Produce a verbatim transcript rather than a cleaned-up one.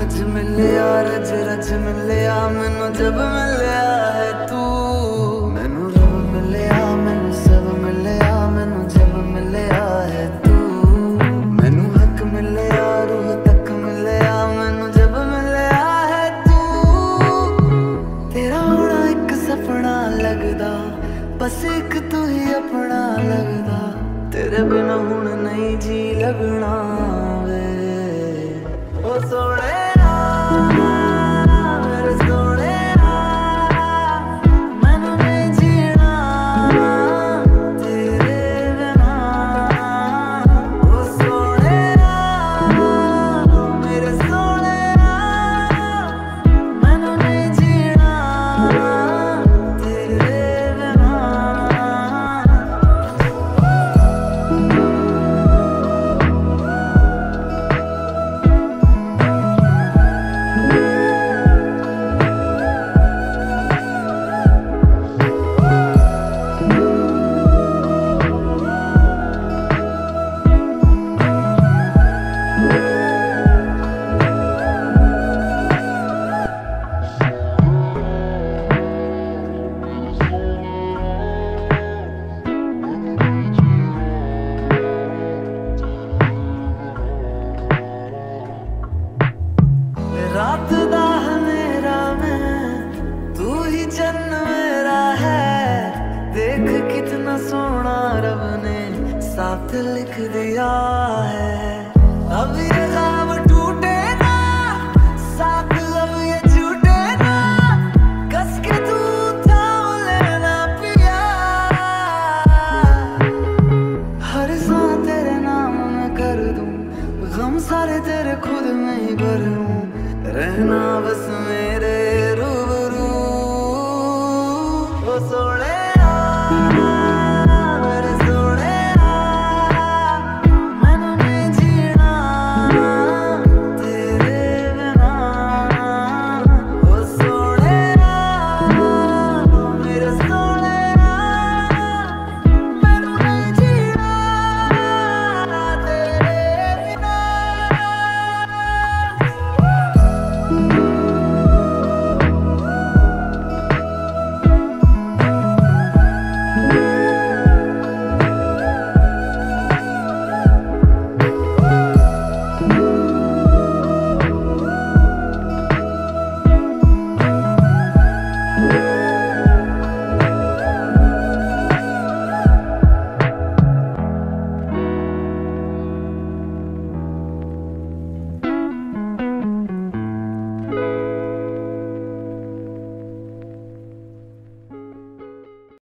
रज मिलिया रज रज मिलिया मैनू जब मिलिया है तू। मैनू रब मिलिया मैनू सब मिलिया मैनू जब मिलिया है तू। मैनू हक मिलिया रूह तक मिलिया मैनू जब मिलिया है तू। तेरा होना एक सपना लगदा बस एक तू ही अपना लगदा। तेरे बिना हुण नहीं जी लगना वे ओ सोने रात दा हनेरा में तू ही जन्म मेरा है। देख कितना सोना रब ने साथ लिख दिया है। अब ये ख्वाब टूटे ना साथ अब ये झूठे ना। कस के तू थाम लेना पिया हर सांस तेरे नाम में कर दूं। गम सारे तेरे खुद में ही भर लूं रहना बस